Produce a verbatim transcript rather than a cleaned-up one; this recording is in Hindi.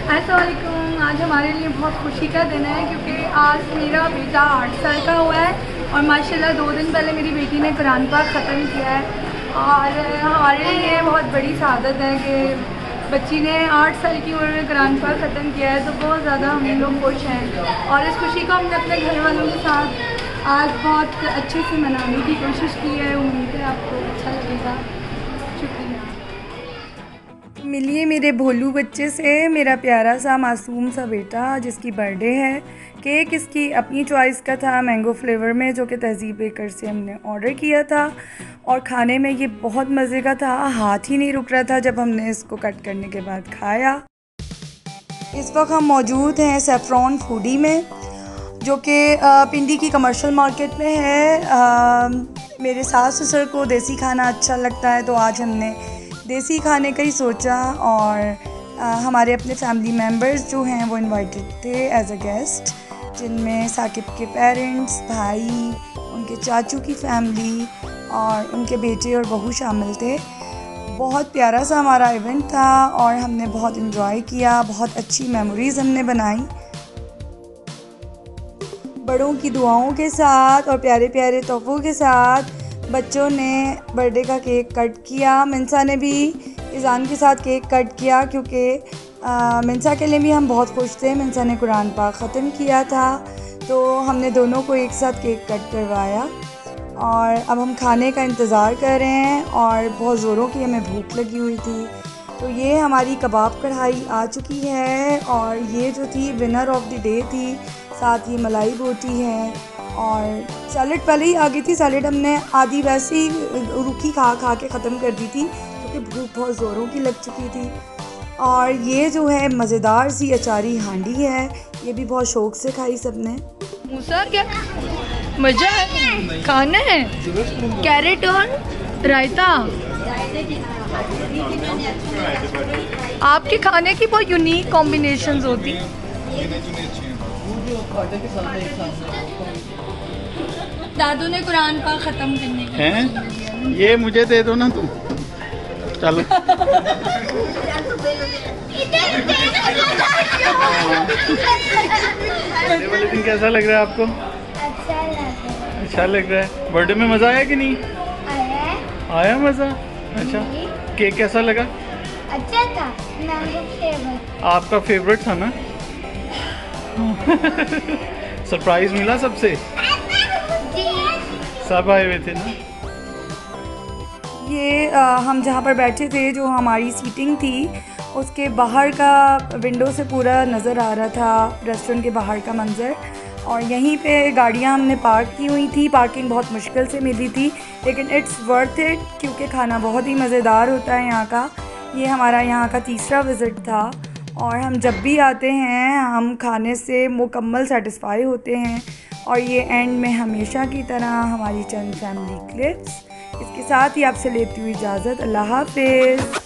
अस्सलामुअलैकुम। आज हमारे लिए बहुत खुशी का दिन है क्योंकि आज मेरा बेटा आठ साल का हुआ है और माशाल्लाह दो दिन पहले मेरी बेटी ने कुरान पाक ख़त्म किया है। और हमारे लिए बहुत बड़ी सआदत है कि बच्ची ने आठ साल की उम्र में कुरान पाक ख़त्म किया है, तो बहुत ज़्यादा हम लोग खुश हैं। और इस खुशी को हमने अपने घर वालों के साथ आज बहुत अच्छे से मनाने की कोशिश की है। उम्मीद है आपको अच्छा लगेगा। शुक्रिया। मिलिए मेरे भोलू बच्चे से, मेरा प्यारा सा मासूम सा बेटा जिसकी बर्थडे है। केक इसकी अपनी चॉइस का था, मैंगो फ्लेवर में, जो कि तहज़ीब बेकर से हमने ऑर्डर किया था। और खाने में ये बहुत मज़े का था, हाथ ही नहीं रुक रहा था जब हमने इसको कट करने के बाद खाया। इस वक्त हम मौजूद हैं सेफ्रॉन फूडी में, जो कि पिंडी की कमर्शियल मार्केट में है। आ, मेरे सास ससुर को देसी खाना अच्छा लगता है, तो आज हमने देसी खाने का ही सोचा। और आ, हमारे अपने फैमिली मेम्बर्स जो हैं वो इनवाइटेड थे एज अ गेस्ट, जिनमें साकिब के पेरेंट्स, भाई, उनके चाचू की फैमिली और उनके बेटे और बहू शामिल थे। बहुत प्यारा सा हमारा इवेंट था और हमने बहुत इन्जॉय किया, बहुत अच्छी मेमोरीज़ हमने बनाई। बड़ों की दुआओं के साथ और प्यारे प्यारे तोहफ़ों के साथ बच्चों ने बर्थडे का केक कट किया। मिनसा ने भी इज़ान के साथ केक कट किया क्योंकि मिनसा के लिए भी हम बहुत खुश थे। मिनसा ने कुरान पाक ख़त्म किया था, तो हमने दोनों को एक साथ केक कट करवाया। और अब हम खाने का इंतज़ार कर रहे हैं और बहुत ज़ोरों की हमें भूख लगी हुई थी। तो ये हमारी कबाब कढ़ाई आ चुकी है और ये जो थी विनर ऑफ द डे थी। साथ ही मलाई बोटी है और सैलड पहले ही आ गई थी। सैलड हमने आधी वैसे ही रूखी खा खा के ख़त्म कर दी थी क्योंकि भूख बहुत ज़ोरों की लग चुकी थी। और ये जो है मज़ेदार सी अचारी हांडी है, ये भी बहुत शौक़ से खाई सबने। मूसा क्या मज़ा है, खाना है कैरेट और रायता। आपके खाने की बहुत यूनिक कॉम्बिनेशंस होती। दादू ने कुरान पाक ख़त्म करने के हैं, ये मुझे दे दो ना तुम। चलो दिन कैसा लग रहा है आपको? अच्छा लग रहा है। अच्छा लग रहा है। बर्थडे में मज़ा आया कि नहीं आया आया मज़ा? अच्छा, केक कैसा लगा? अच्छा था, मैंगो फ्लेवर। आपका फेवरेट था ना? सरप्राइज मिला सबसे, सब आए हुए थे ना। ये आ, हम जहाँ पर बैठे थे, जो हमारी सीटिंग थी, उसके बाहर का विंडो से पूरा नज़र आ रहा था रेस्टोरेंट के बाहर का मंज़र। और यहीं पे गाड़ियाँ हमने पार्क की हुई थी। पार्किंग बहुत मुश्किल से मिली थी, लेकिन इट्स वर्थ इट क्योंकि खाना बहुत ही मज़ेदार होता है यहाँ का। ये हमारा यहाँ का तीसरा विज़िट था और हम जब भी आते हैं हम खाने से मुकम्मल सेटिस्फाई होते हैं। और ये एंड में हमेशा की तरह हमारी चंद फैमिली क्लिप्स। इसके साथ ही आपसे लेती हुई इजाज़त। अल्लाह हाफ़िज़।